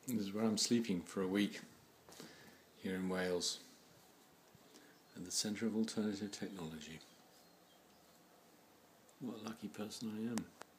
This is where I'm sleeping for a week, here in Wales, at the Centre of Alternative Technology. What a lucky person I am.